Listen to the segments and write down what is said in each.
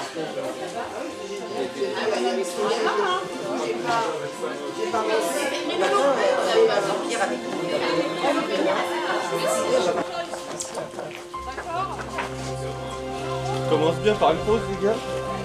On commence bien par une pause, les gars.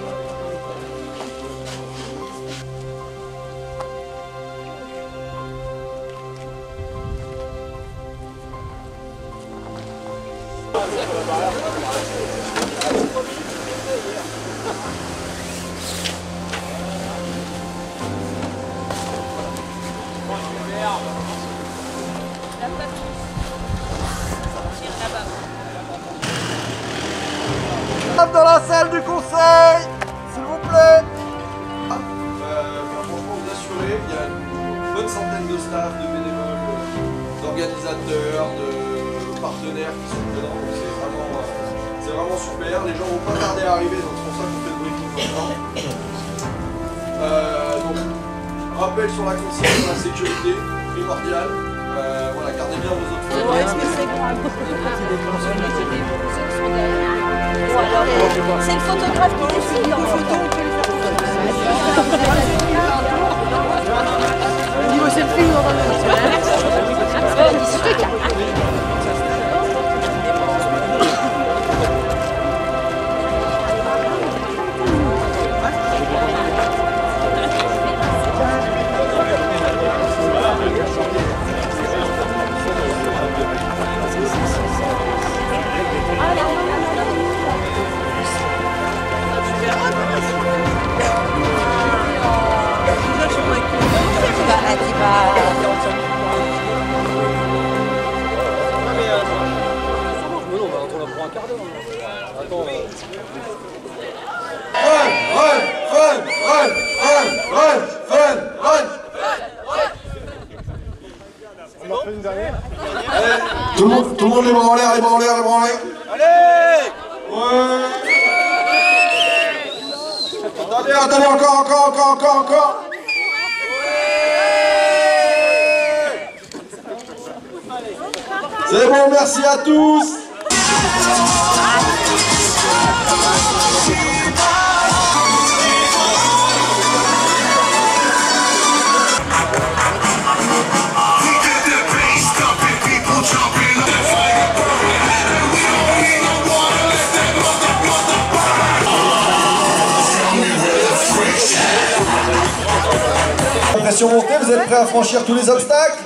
Dans la salle du conseil, s'il vous plaît. Franchement, vous assurez, il y a une bonne centaine de staff, de bénévoles, d'organisateurs, de partenaires qui sont présents. Donc c'est vraiment super. Les gens vont pas tarder à arriver, donc c'est pour ça qu'on fait le briefing maintenant. Donc, rappel sur la consigne, la sécurité, primordiale. Voilà, gardez bien vos autres photos. Est-ce que c'est grave? C'est le photographe qui décide. Au niveau selfie, on va Tout le monde les bras en l'air, les bras en l'air, les bras en l'air. Allez! Ouais! Attendez, encore. C'est bon, merci à tous. Pression montée, vous êtes prêts à franchir tous les obstacles?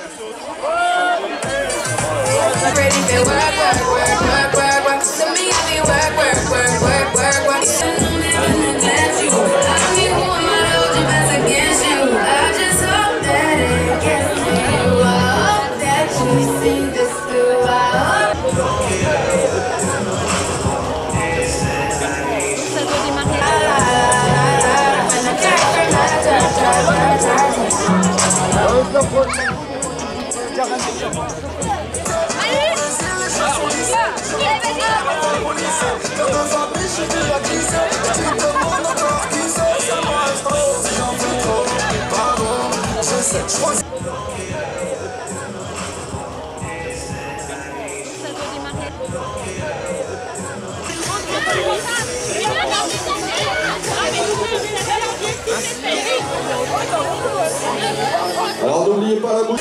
Alors n'oubliez pas la bouche.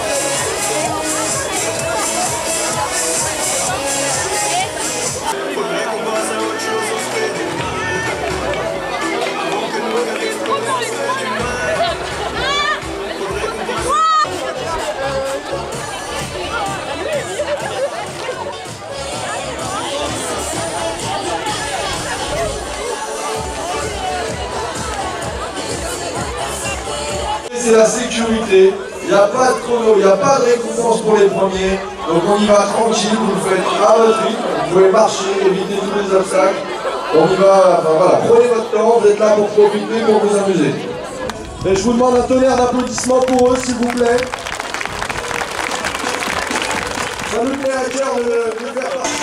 C'est la sécurité, il n'y a pas de chrono, il n'y a pas de récompense pour les premiers, donc on y va tranquille, vous le faites à votre rythme, vous pouvez marcher, éviter tous les obstacles, on y va, enfin voilà, prenez votre temps, vous êtes là pour profiter, pour vous amuser. Et je vous demande un tonnerre d'applaudissements pour eux, s'il vous plaît. Ça nous met à cœur de faire partie.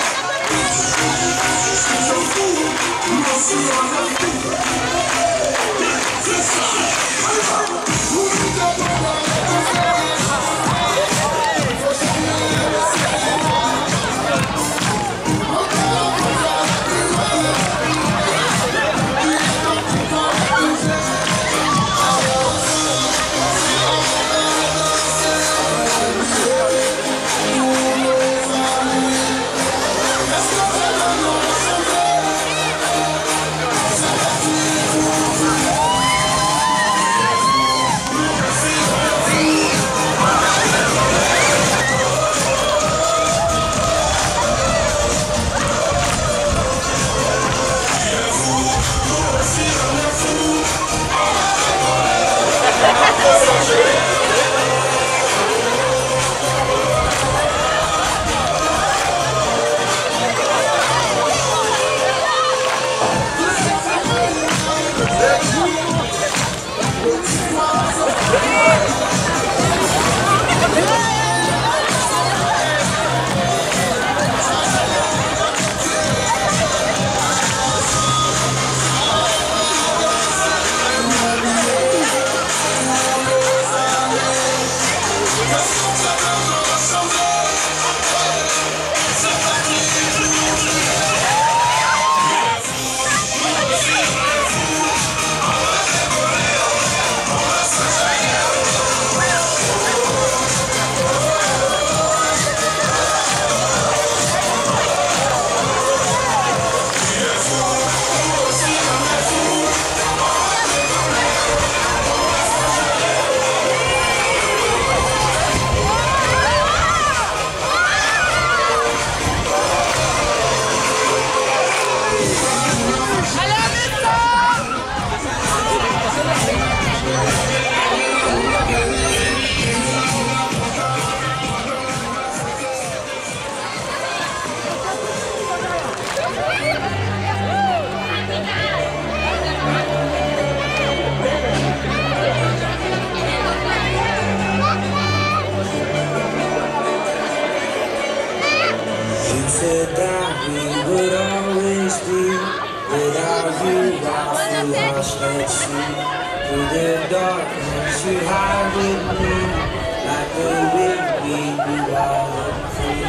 we would always be. Without you, I feel lost at sea. Through the darkness, you hide with me. Like the wind, we be wild and free.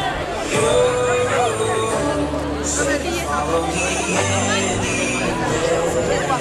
Oh, so follow me anywhere.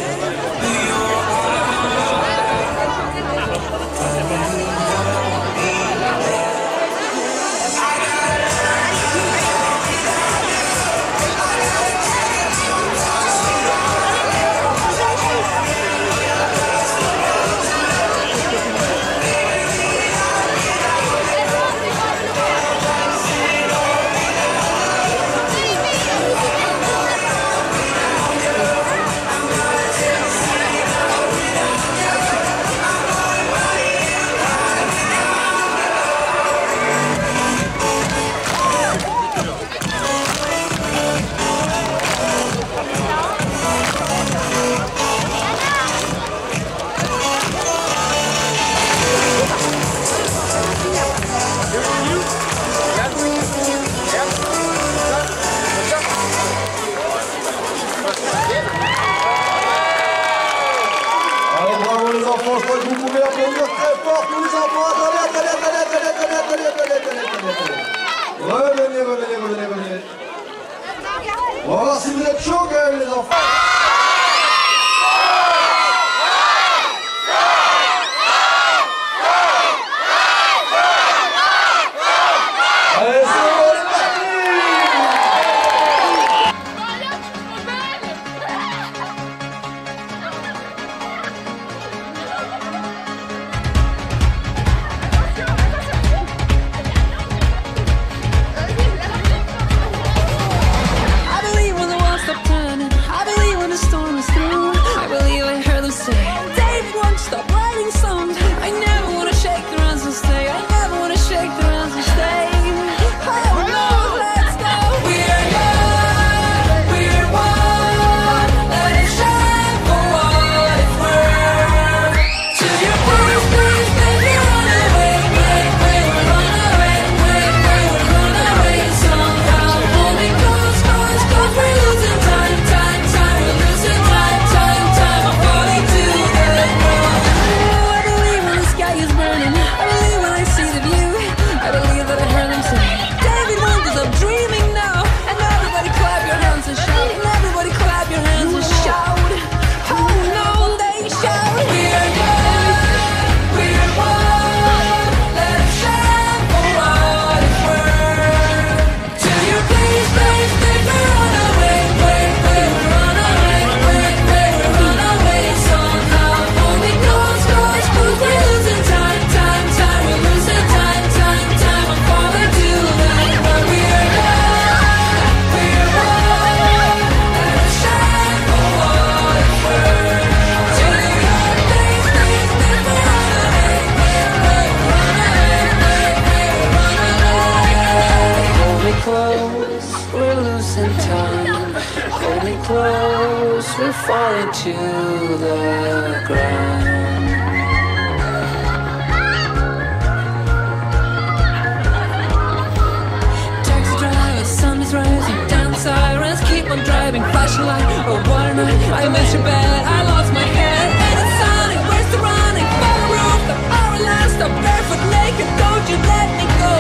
Je crois que vous pouvez applaudir très fort tous les enfants. Revenez. On va voir si vous êtes chauds quand même les enfants. Allez, c'est bon, on est parti. Close, we're falling to the ground. Taxi driver, sun is rising, down sirens keep on driving, flashing light, oh what a night. I miss your bed, I lost my head, and it's sunny, where's the running? For the roof, the hour last, I'm barefoot naked, don't you let me go.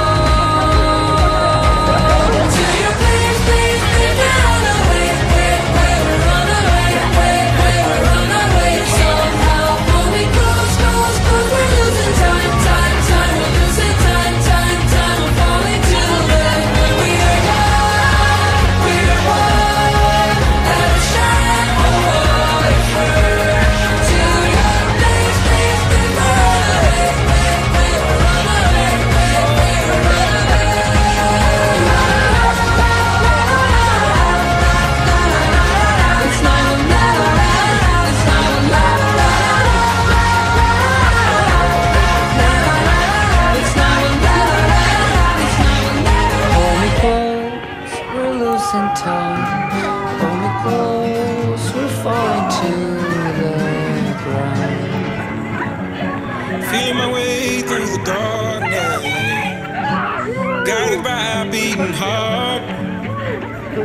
Feeling my way through the darkness, guided by a beating heart.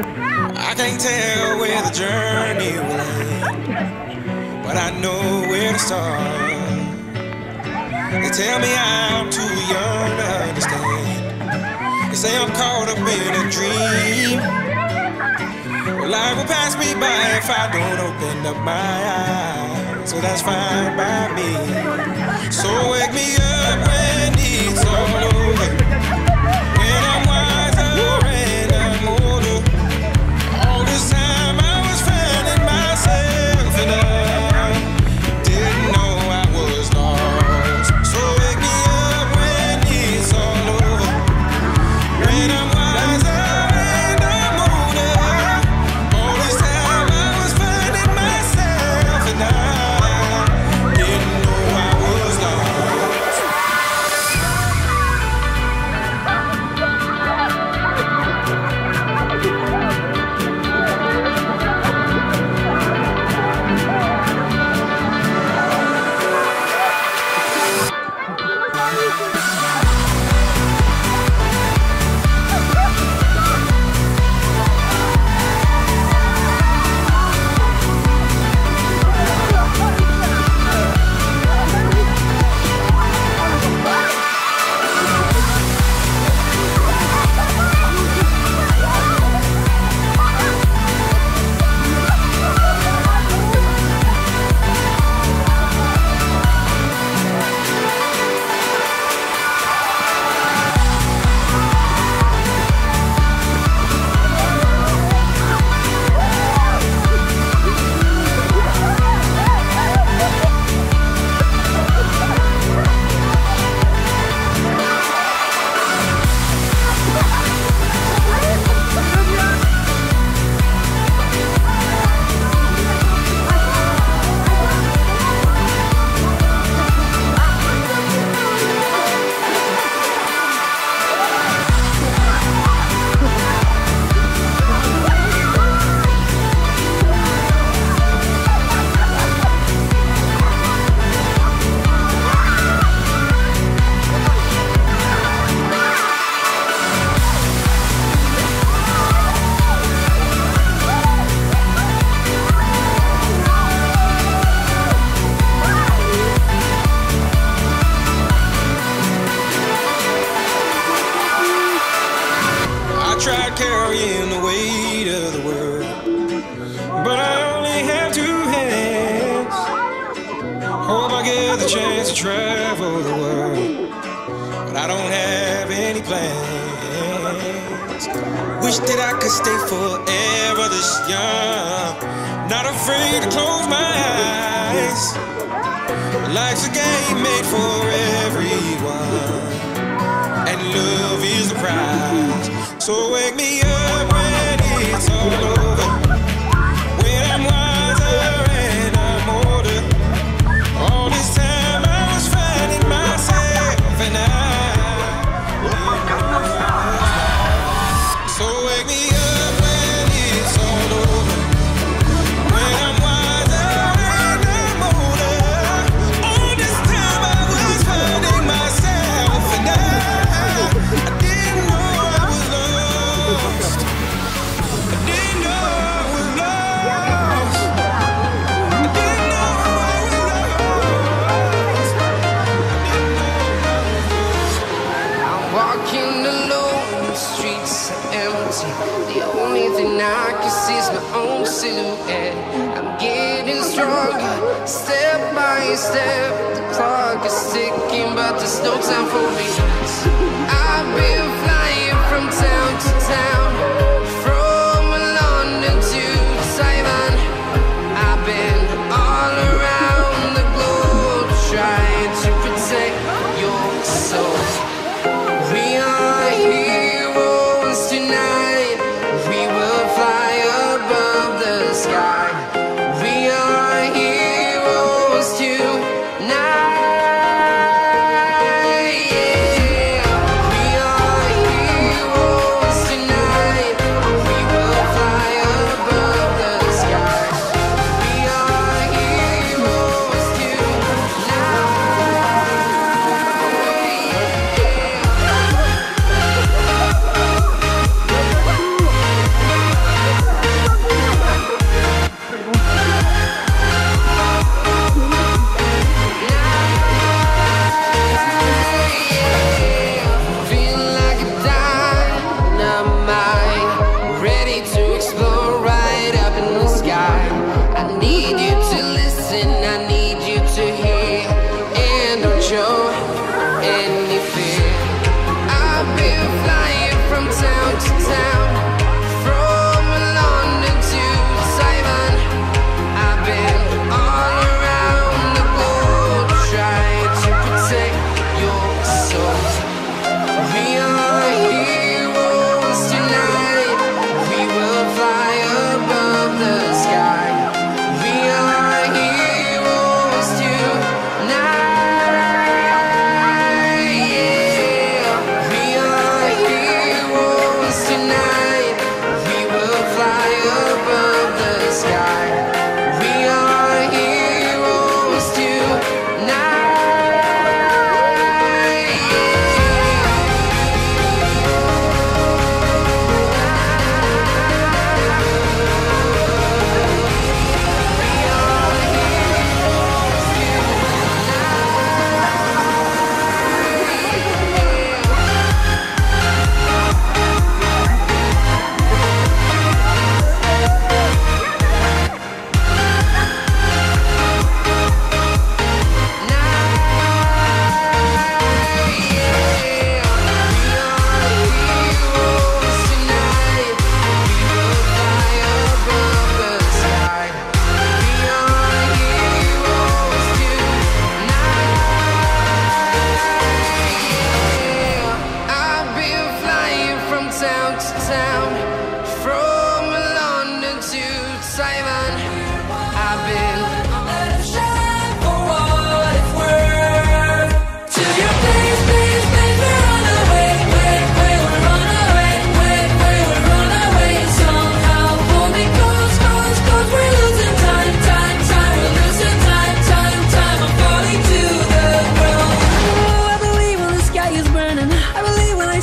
tell where the journey will end, but I know where to start. They tell me I'm too young to understand. They say I'm caught up in a dream. Well, life will pass me by if I don't open up my eyes. So that's fine by me. So wake me up when it's all over, when I'm wiser and I'm older. All this time I was finding myself and I didn't know I was lost. So wake me up when it's all over, when I'm wiser and I'm older. All this time I was finding myself and I didn't know I was lost. Tried carrying the weight of the world, but I only have two hands. Hope I get the chance to travel the world, but I don't have any plans. Wish that I could stay forever this young, not afraid to close my eyes. Life's a game made for everyone, and love is the prize. So wake me up when it's all over, when I'm wiser and I'm older. All this time I was finding myself and so wake me up when it's all over, when I'm wiser and I'm older. All this time I was finding myself and I didn't know I was lost. I didn't know I was lost. I didn't know I was lost. I'm walking alone, the streets are empty. The only thing I can see is my own silhouette. I'm getting stronger, step by step. The clock is ticking, but there's no time for me. I've been flying from town to town, from London to Taiwan. I've been all around the globe trying to protect your soul. We are heroes tonight. We will fly above the sky. We are heroes tonight. Yeah.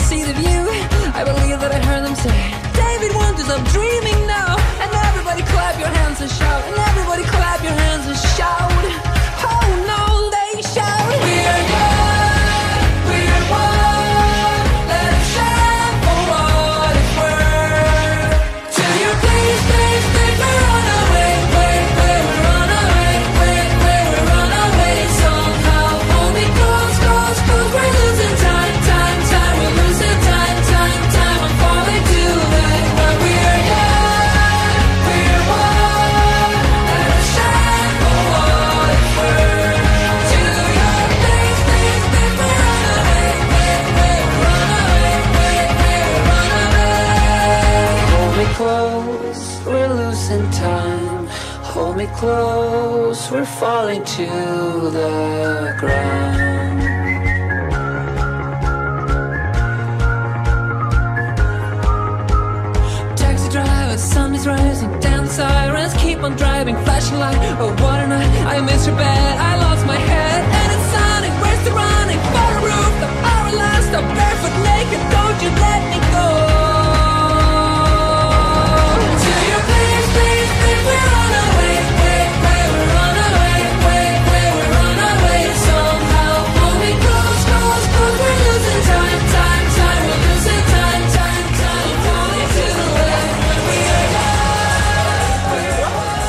see the view. I believe that I heard them say, David wonders, I'm dreaming now. And everybody clap your hands and shout. And everybody clap your hands and shout. Oh no, they shout. We're young, we're one. Let's stand for what it's worth. Till you please, please, please, we run away, wait, wait, we run away, wait, wait, we run away somehow. Hold me close, close, close, we're losing time, time, time, we're losing time, time, time. I'm falling to that, but we're young, we're one. Let's stand for what it's worth. Till you please, please, please, we run away, wait, wait, we run away, wait, wait, we run away. Hold me close, we're losing time. Hold me close, we're falling to the ground. Taxi driver, sun is rising, down the sirens keep on driving, flashing light. Oh, what a night! I miss your bed, I lost my head, and it's sunny. Where's the running? For a roof, the hour last, I'm barefoot naked. Don't you let me go. Till you please, please, please, we run away, wait, wait, we run away, wait, wait, we run away somehow. Hold me close, close, close, we're losing time, time, time, we're losing time, time, time. Falling to the left when we are young, we're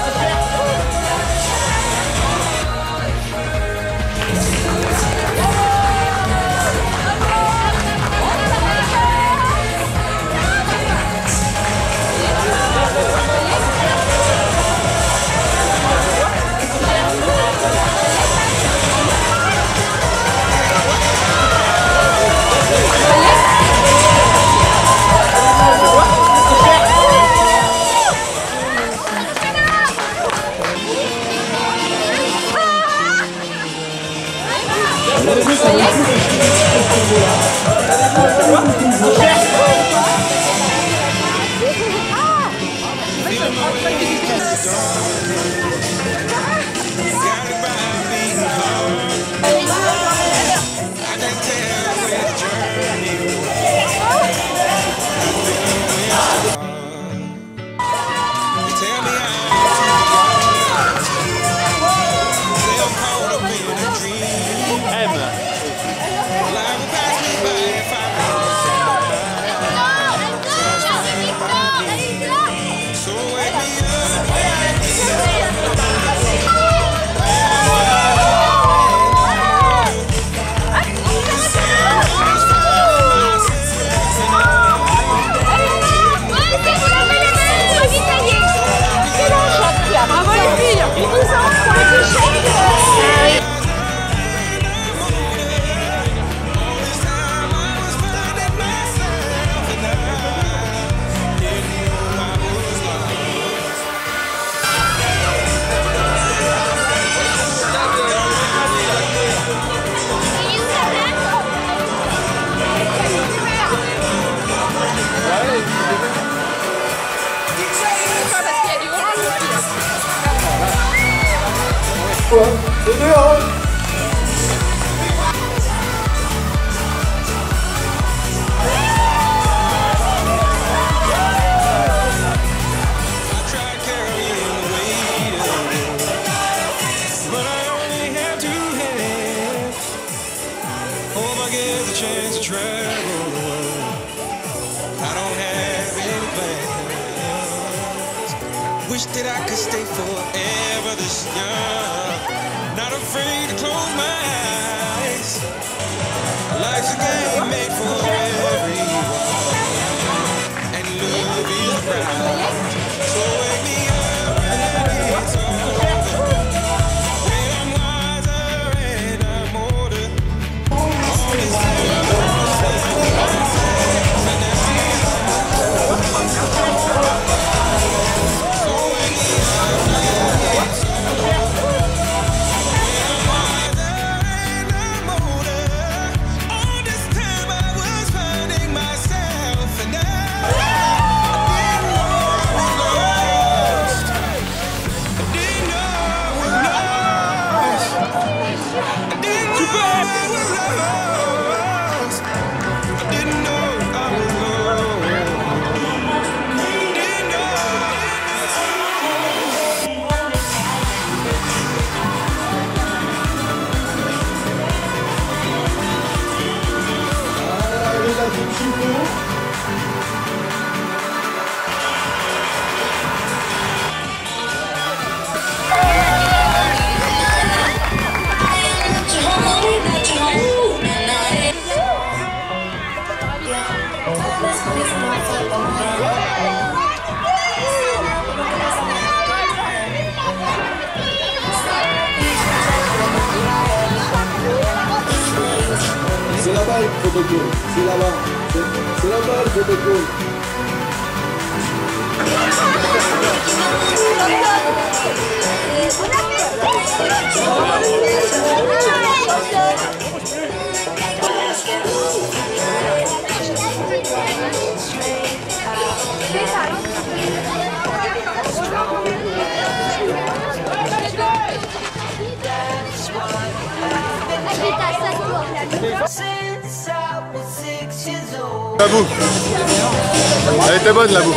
C'est dur, hein? Wish that I could stay forever this young. Not afraid to close my eyes. Life's a game made for everyone, and love is a prize. So wake me up when it's over. When I'm wiser and I'm older. All this time I was C'est là-bas le protocole, c'est là-bas. C'est là-bas le protocole. La boue. Elle était bonne la boue.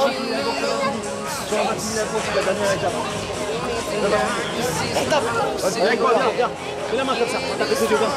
Avec moi, viens. Fais la main comme ça. Tape les yeux, viens.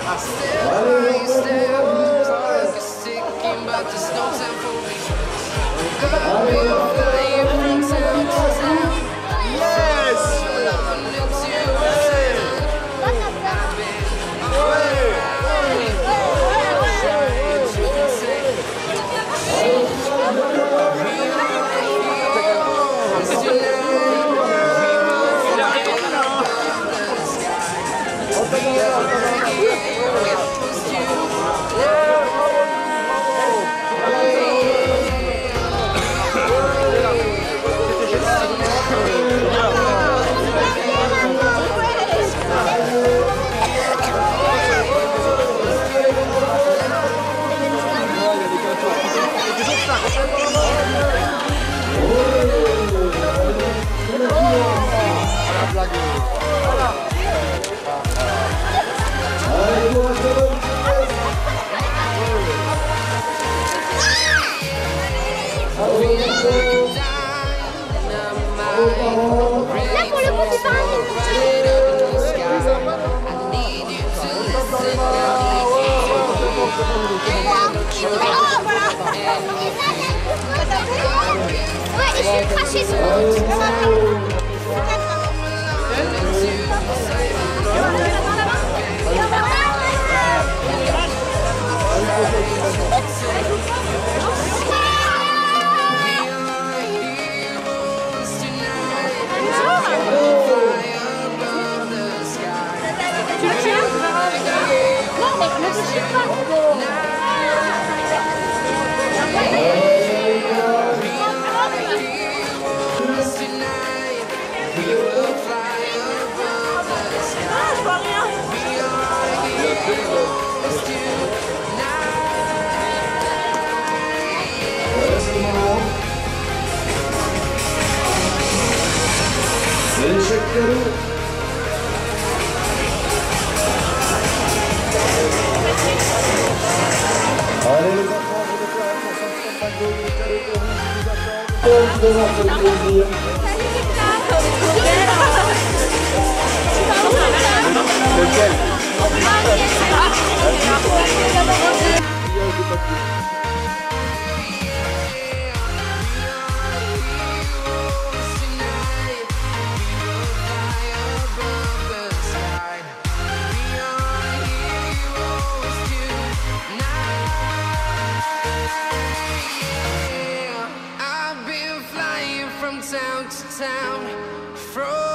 Là pour le coup c'est pas un voilà. Ouais, et je suis craché sur L'échec cadeau. Allez les enfants, je vais faire un 165 euros de cadeau pour vous qui vous attendent. Comme devant ce plaisir. Lequel? I've been flying from town to town, from